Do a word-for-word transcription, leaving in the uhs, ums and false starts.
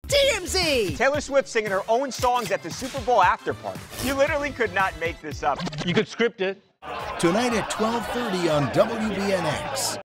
T M Z! Taylor Swift singing her own songs at the Super Bowl after party. You literally could not make this up. You could script it. Tonight at twelve thirty on W B N X.